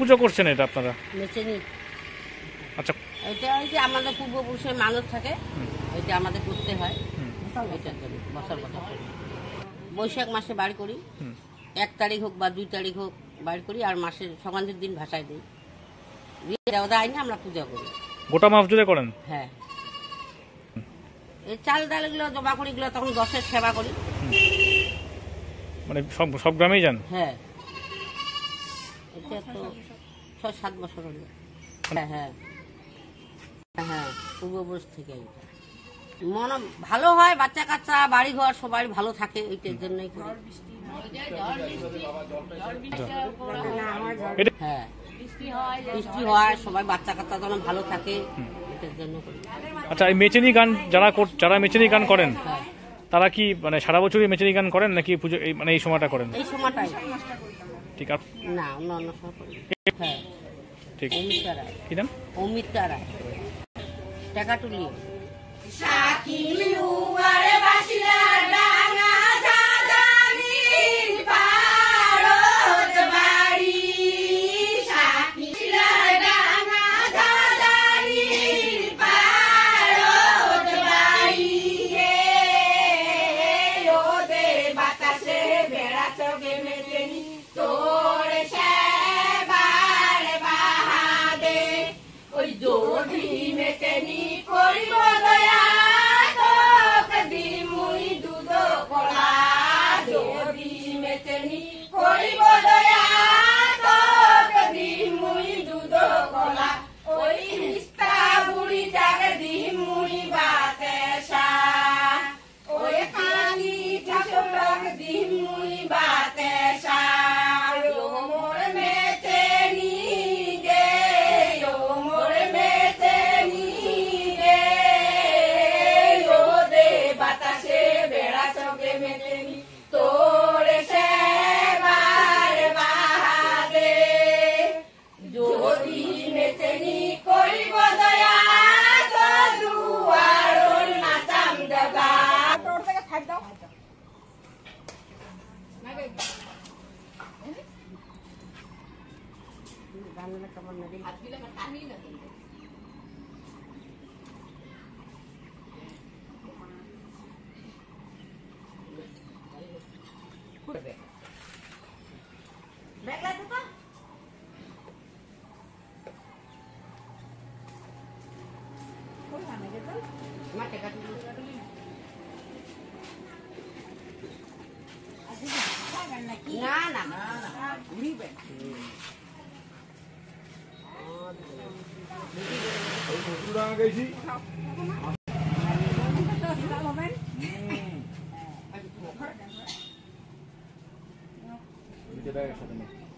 পুজো করছেন এটা আপনারা? মেচেনি। আচ্ছা, এটা ওই যে আমাদের পূর্বপুরুষের মানত থাকে, ওইটা আমাদের করতে হয়। এটার জন্য বছর বছর করি। বৈশাখ মাসে বাড়ি করি, 1 তারিখ হোক বা 2 তারিখ হোক বাড়ি করি, আর মাসের সংক্রান্তির দিন ভাসায় দিই। দেওয়া আইনে আমরা পূজা করি। গোটা মাস জুড়ে করেন? হ্যাঁ, এই চাল ডালগুলো জমা করি, এগুলো তখন 10-এর সেবা করি। মানে সব গ্রামেই যান? হ্যাঁ, এটা তো 6-7 বছর হলো। হ্যাঁ হ্যাঁ হ্যাঁ, পূর্বপুরুষ থেকে মনে ভালো হয়, বাচ্চা কাচ্চা বাড়ি ঘর সবাই ভালো থাকে, এইটার জন্যই করি। হ্যাঁ, বৃষ্টি হয়, সবাই বাচ্চা কাচ্চা যেন ভালো থাকে, এটার জন্য করি। আচ্ছা, এই মেচেনি গান যারা মেচেনি গান করেন, তারা কি মানে সারা বছরই মেচেনি গান করেন নাকি পুজো মানে এই সময়টা করেন? এই সময়টাই। ঠিক আছে, না অন্য সময় করি। হ্যাঁ, ঠিক। অমিতা রায়। কি নাম? অমিতা রায়, টাকাটুলি। না না না, সাথে